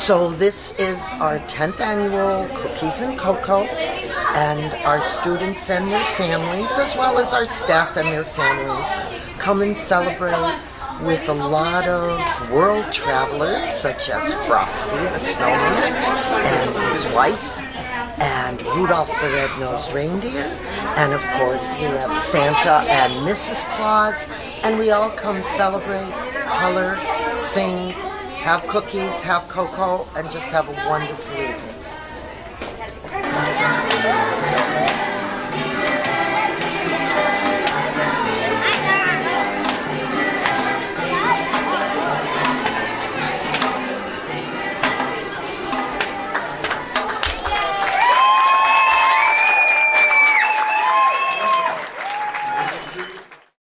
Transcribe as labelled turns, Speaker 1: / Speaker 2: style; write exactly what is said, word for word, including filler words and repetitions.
Speaker 1: So this is our tenth annual Cookies and Cocoa, and our students and their families, as well as our staff and their families, come and celebrate with a lot of world travelers, such as Frosty the Snowman and his wife, and Rudolph the Red-Nosed Reindeer, and of course we have Santa and Missus Claus, and we all come celebrate, color, sing, have cookies, have cocoa, and just have a wonderful